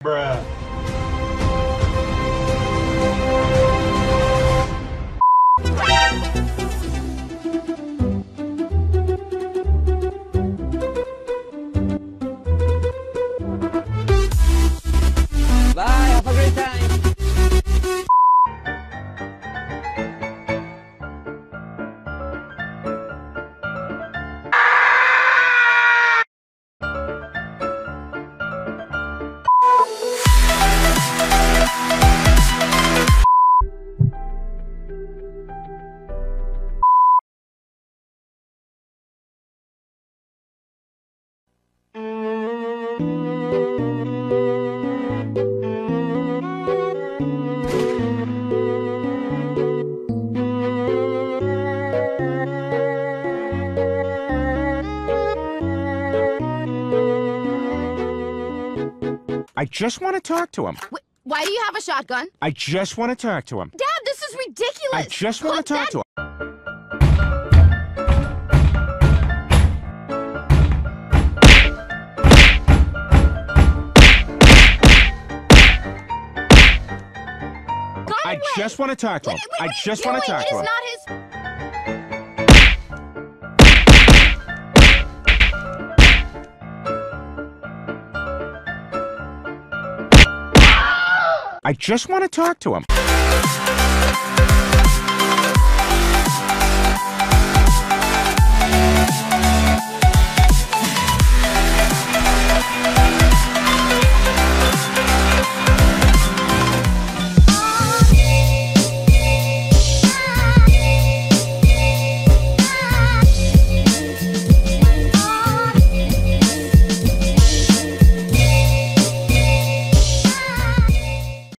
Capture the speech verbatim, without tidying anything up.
Bruh. Bye, have a great time. I just want to talk to him. Wh Why do you have a shotgun? I just want to talk to him. Dad, this is ridiculous! I just want Put to talk that to him. Go I away. just want to talk to him. Wait, wait, I what just are you want to doing? talk to him. It is not his... I just want to talk to him.